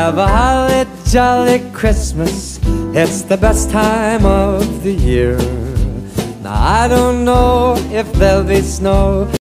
have a holly jolly Christmas. It's the best time of the year. Now I don't know if there'll be snow.